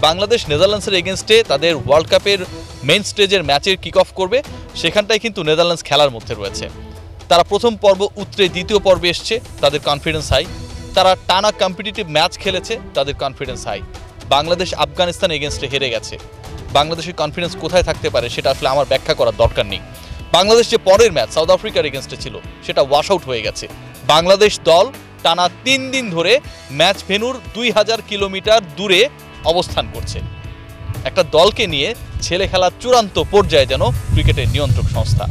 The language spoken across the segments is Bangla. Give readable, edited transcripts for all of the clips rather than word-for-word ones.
বাংলাদেশ নেদারল্যান্ডসের এগেনস্টে তাদের ওয়ার্ল্ড কাপের মেইন স্টেজের ম্যাচের কিক অফ করবে, সেখানটায় কিন্তু নেদারল্যান্ডস খেলার মধ্যে রয়েছে। তারা প্রথম পর্ব উতরে দ্বিতীয় পর্বে এসছে, তাদের কনফিডেন্স হাই। তারা টানা কম্পিটিটিভ ম্যাচ খেলেছে, তাদের কনফিডেন্স হাই। বাংলাদেশ আফগানিস্তান এগেনস্টে হেরে গেছে। বাংলাদেশের কনফিডেন্স কোথায় থাকতে পারে সেটা আসলে আমার ব্যাখ্যা করার দরকার নেই। বাংলাদেশ যে পরের ম্যাচ সাউথ আফ্রিকার এগেনস্টে ছিল সেটা ওয়াশ আউট হয়ে গেছে। বাংলাদেশ দল টানা 3 দিন ধরে ম্যাচ ভেন্যুর 2000 কিলোমিটার দূরে অবস্থান করছে। একটা দলকে নিয়ে ছেলে খেলার চূড়ান্ত পর্যায়ে যেন ক্রিকেটের নিয়ন্ত্রক সংস্থা।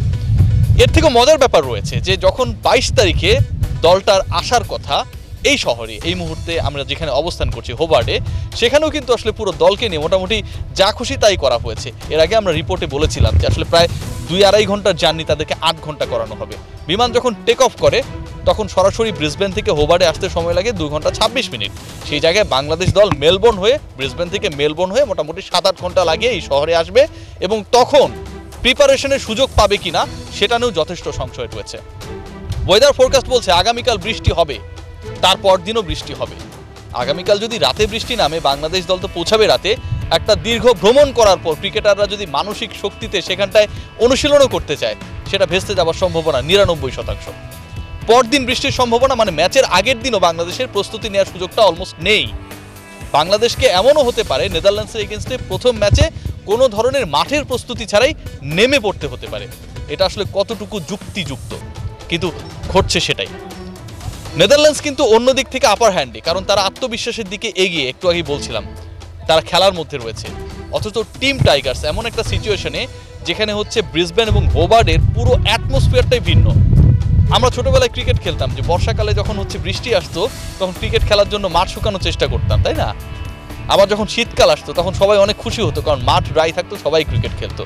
এর থেকে মজার ব্যাপার রয়েছে যে যখন 22 তারিখে দলটার আসার কথা এই শহরে, এই মুহূর্তে আমরা যেখানে অবস্থান করছি হোবার্টে, সেখানেও কিন্তু আসলে পুরো দলকে নিয়ে মোটামুটি যা খুশি তাই করা হয়েছে। এর আগে আমরা রিপোর্টে বলেছিলাম যে আসলে প্রায় 2-2.5 ঘন্টার জার্নি তাদেরকে 8 ঘন্টা করানো হবে। বিমান যখন টেক অফ করে তখন সরাসরি ব্রিসবেন থেকে হোবার্টে আসতে সময় লাগে 2 ঘন্টা 26 মিনিট। সেই জায়গায় বাংলাদেশ দল মেলবোর্ন হয়ে, ব্রিসবেন থেকে মেলবোর্ন হয়ে মোটামুটি 7-8 ঘন্টা লাগিয়ে এই শহরে আসবে এবং তখন প্রিপারেশনের সুযোগ পাবে কিনা সেটা নিয়েও যথেষ্ট সংশয় রয়েছে। ওয়েদার ফোরকাস্ট বলছে আগামীকাল বৃষ্টি হবে, তারপর দিনও বৃষ্টি হবে। আগামীকাল যদি রাতে বৃষ্টি নামে, বাংলাদেশ দল তো পৌঁছাবে রাতে। একটা দীর্ঘ ভ্রমণ করার পর ক্রিকেটাররা যদি মানসিক শক্তিতে সেখানটায় অনুশীলনও করতে চায়, সেটা ভেস্তে যাওয়ার সম্ভাবনা 99%। পরদিন বৃষ্টির সম্ভাবনা, মানে ম্যাচের আগের দিনও বাংলাদেশের প্রস্তুতি নেওয়ার সুযোগটা অলমোস্ট নেই। বাংলাদেশকে এমনও হতে পারে নেদারল্যান্ডসের এগেনস্টে প্রথম ম্যাচে কোনো ধরনের মাঠের প্রস্তুতি ছাড়াই নেমে পড়তে হতে পারে। এটা আসলে কতটুকু যুক্তিযুক্ত, কিন্তু ঘটছে সেটাই। নেদারল্যান্ডস কিন্তু অন্য দিক থেকে আপার হ্যান্ডে, কারণ তারা আত্মবিশ্বাসের দিকে এগিয়ে, একটু আগেই বলছিলাম তারা খেলার মধ্যে রয়েছে। অথচ টিম টাইগার্স এমন একটা সিচুয়েশনে যেখানে হচ্ছে ব্রিসবেন এবং হোবার্টের পুরো অ্যাটমসফিয়ারটাই ভিন্ন। আমরা ছোটবেলায় ক্রিকেট খেলতাম যে বর্ষাকালে যখন হচ্ছে বৃষ্টি আসতো তখন ক্রিকেট খেলার জন্য মাঠ শুকানোর চেষ্টা করতাম, তাই না? আবার যখন শীতকাল আসতো তখন সবাই অনেক খুশি হতো, কারণ মাঠ ড্রাই থাকতো, সবাই ক্রিকেট খেলতো।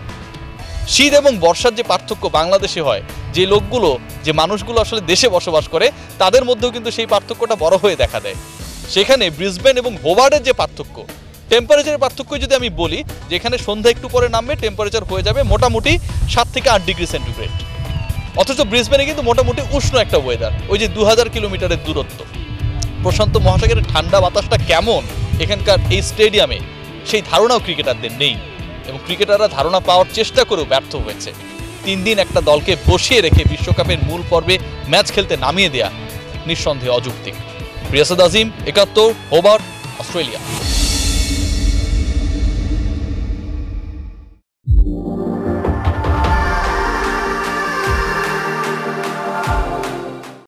শীত এবং বর্ষার যে পার্থক্য বাংলাদেশে হয়, যে লোকগুলো, যে মানুষগুলো আসলে দেশে বসবাস করে, তাদের মধ্যেও কিন্তু সেই পার্থক্যটা বড় হয়ে দেখা দেয়। সেখানে ব্রিসবেন এবং হোবার্টের যে পার্থক্য, টেম্পারেচারের পার্থক্য যদি আমি বলি, যেখানে সন্ধ্যা একটু পরে নামবে টেম্পারেচার হয়ে যাবে মোটামুটি 7 থেকে 8 ডিগ্রি সেন্টিগ্রেড। অথচ ব্রিসবেনে কিন্তু মোটামুটি উষ্ণ একটা ওয়েদার। ওই যে 2000 কিলোমিটারের দূরত্ব, প্রশান্ত মহাসাগরের ঠান্ডা বাতাসটা কেমন এখানকার এই স্টেডিয়ামে, সেই ধারণাও ক্রিকেটারদের নেই এবং ক্রিকেটাররা ধারণা পাওয়ার চেষ্টা করেও ব্যর্থ হয়েছে। 3 দিন একটা দলকে বসিয়ে রেখে বিশ্বকাপের মূল পর্বে ম্যাচ খেলতে নামিয়ে দেয়া নিঃসন্দেহে অযৌক্তিক। Riasad Azim, 71, Hobart, Australia.